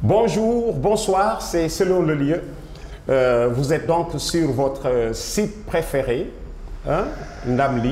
Bonjour, bonsoir, c'est selon le lieu. Vous êtes donc sur votre site préféré, hein, Ndamli,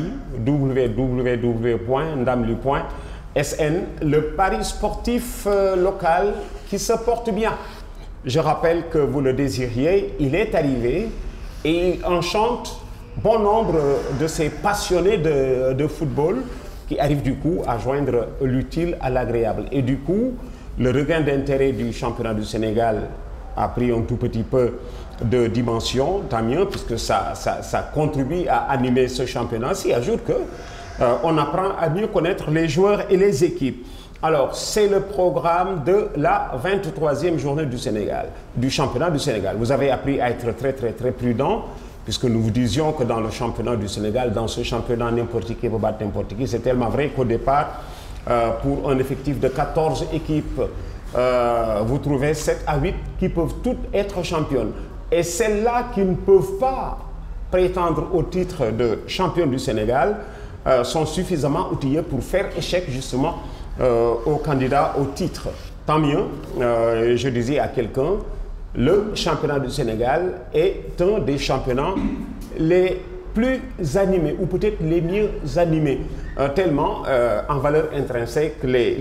www.ndamli.sn, le pari sportif local qui se porte bien. Je rappelle que vous le désiriez, il est arrivé et il enchante bon nombre de ces passionnés de football qui arrivent du coup à joindre l'utile à l'agréable. Et du coup, le regain d'intérêt du championnat du Sénégal a pris un tout petit peu de dimension, tant mieux, puisque ça contribue à animer ce championnat-ci. Ajoute que on apprend à mieux connaître les joueurs et les équipes. Alors, c'est le programme de la 23e journée du Sénégal, du championnat du Sénégal. Vous avez appris à être très prudent, puisque nous vous disions que dans le championnat du Sénégal, dans ce championnat, n'importe qui peut battre n'importe qui. C'est tellement vrai qu'au départ, pour un effectif de 14 équipes, vous trouvez 7 à 8 qui peuvent toutes être championnes. Et celles-là qui ne peuvent pas prétendre au titre de champion du Sénégal sont suffisamment outillées pour faire échec justement aux candidats au titre. Tant mieux, je disais à quelqu'un, le championnat du Sénégal est un des championnats les plus animés, ou peut-être les mieux animés, tellement en valeur intrinsèque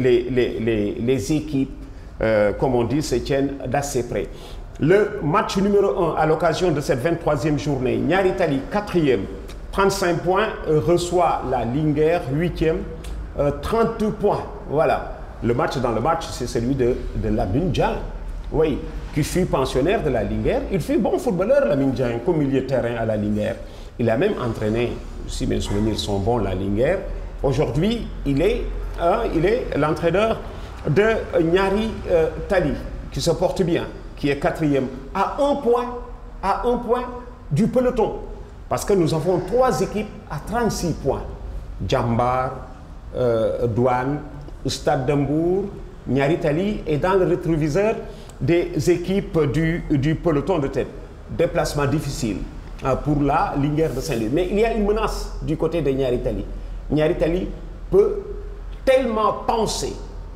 les équipes, comme on dit, se tiennent d'assez près. Le match numéro 1 à l'occasion de cette 23e journée, Niary Tally 4e, 35 points, reçoit la Linguère 8e, 32 points. Voilà, le match dans le match, c'est celui de Lamine Dieng, oui, qui fut pensionnaire de la Linguère. Il fut bon footballeur, Lamine Dieng, comme milieu de terrain à la Linguère. Il a même entraîné, si mes souvenirs sont bons, la Linguère. Aujourd'hui, il est l'entraîneur de Niary Tally, qui se porte bien, qui est 4e, à un point du peloton. Parce que nous avons 3 équipes à 36 points. Jambar, Douane, Stade de Mbour, Niary Tally est dans le rétroviseur des équipes du peloton de tête. Déplacement difficile pour la Linguère de Saint-Louis. Mais il y a une menace du côté de Niary Tally. Niary Tally peut tellement penser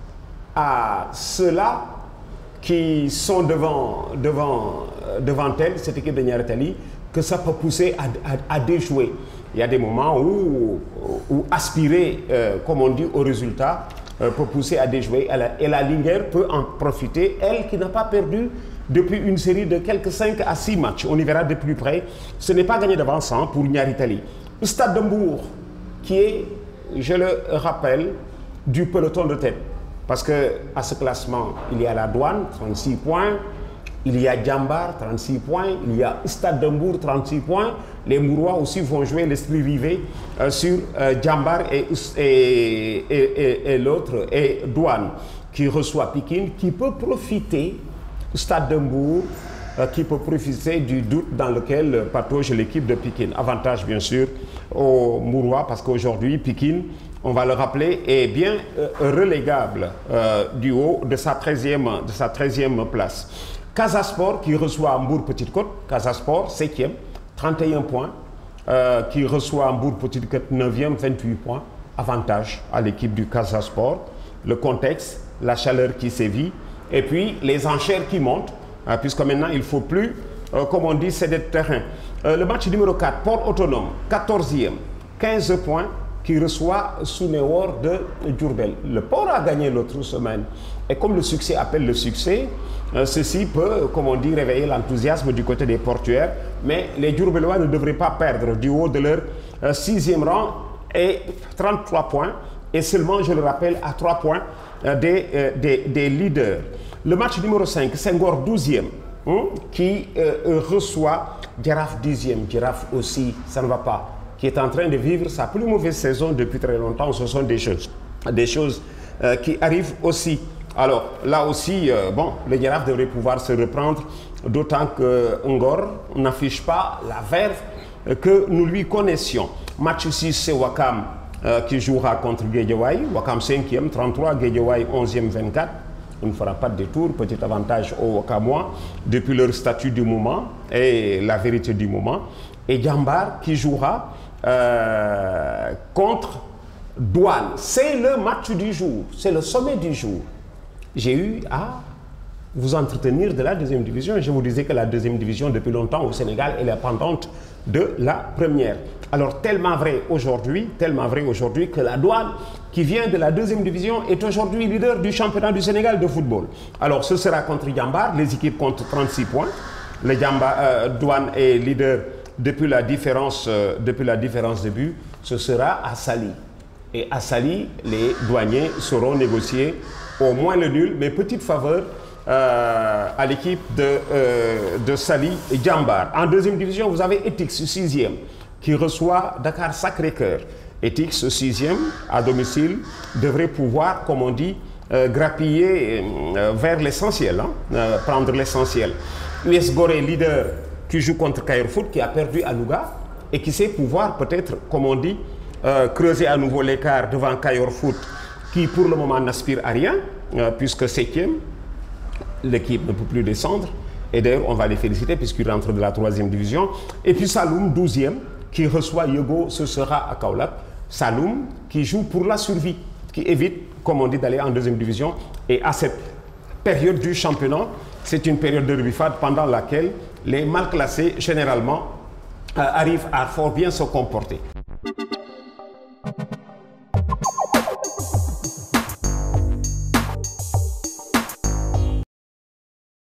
à ceux-là qui sont devant elle, cette équipe de Niary Tally, que ça peut pousser à déjouer. Il y a des moments où aspirer, comme on dit, au résultat peut pousser à déjouer. Et la Linguère peut en profiter, elle qui n'a pas perdu depuis une série de quelques 5 à 6 matchs. On y verra de plus près. Ce n'est pas gagné d'avance pour Niary Tally. Le Stade de Mbour, qui est, je le rappelle, du peloton de tête. Parce qu'à ce classement, il y a la Douane, 36 points. Il y a Jambar, 36 points. Il y a Stade de Mbour, 36 points. Les Mourois aussi vont jouer l'esprit rivé sur Jambar et l'autre, et Douane, qui reçoit Pikine, qui peut profiter, Stade de Mbour, qui peut profiter du doute dans lequel patauge l'équipe de Pikine. Avantage, bien sûr, aux Mourois, parce qu'aujourd'hui, Pikine, on va le rappeler, est bien relégable du haut de sa 13e place. Casa Sport qui reçoit Mbour Petite Côte, Casa Sport 7e, 31 points, qui reçoit Mbour Petite Côte 9e, 28 points. Avantage à l'équipe du Casa Sport. Le contexte, la chaleur qui sévit, et puis les enchères qui montent, puisque maintenant il ne faut plus, comme on dit, céder de terrain. Le match numéro 4, Port Autonome, 14e, 15 points, qui reçoit Sunéor de Diourbel. Le Port a gagné l'autre semaine. Et comme le succès appelle le succès, ceci peut, comme on dit, réveiller l'enthousiasme du côté des portuaires. Mais les Diourbellois ne devraient pas perdre du haut de leur 6e rang et 33 points. Et seulement, je le rappelle, à 3 points des leaders. Le match numéro 5, Senghor 12e, qui reçoit Jaraaf 10e. Jaraaf aussi, ça ne va pas, qui est en train de vivre sa plus mauvaise saison depuis très longtemps. Ce sont des choses qui arrivent aussi. Alors là aussi, bon, le Jaraaf devrait pouvoir se reprendre, d'autant que Ngor n'affiche pas la verve que nous lui connaissions. Match 6, c'est Wakam qui jouera contre Guédiawaye. Wakam 5e, 33, Guédiawaye 11e, 24. On ne fera pas de détour, petit avantage aux Wakamois depuis leur statut du moment et la vérité du moment. Et Jambar qui jouera contre Douane. C'est le match du jour, c'est le sommet du jour. J'ai eu à vous entretenir de la deuxième division. Je vous disais que la deuxième division, depuis longtemps au Sénégal, elle est pendante de la première. Alors, tellement vrai aujourd'hui que la Douane, qui vient de la deuxième division, est aujourd'hui leader du championnat du Sénégal de football. Alors, ce sera contre Diambar. Les équipes comptent 36 points. Le Douane est leader depuis la différence de but. Ce sera à Saly. Et à Saly, les douaniers sauront négocier au moins le nul, mais petite faveur à l'équipe de Saly et Diambar. En deuxième division, vous avez Etix, 6e, qui reçoit Dakar Sacré-Cœur. Etix, 6e, à domicile, devrait pouvoir, comme on dit, grappiller vers l'essentiel, prendre l'essentiel. US Gorée, leader, qui joue contre Caire Foot, qui a perdu à Louga et qui sait pouvoir peut-être, comme on dit, creuser à nouveau l'écart devant Caire Foot, qui pour le moment n'aspire à rien, puisque 7e, l'équipe ne peut plus descendre. Et d'ailleurs, on va les féliciter puisqu'ils rentrent de la 3e division. Et puis Saloum, 12e, qui reçoit Yogo, ce sera à Kaolack. Saloum, qui joue pour la survie, qui évite, comme on dit, d'aller en 2e division. Et à cette période du championnat, c'est une période de rebuffade pendant laquelle les mal classés, généralement, arrivent à fort bien se comporter.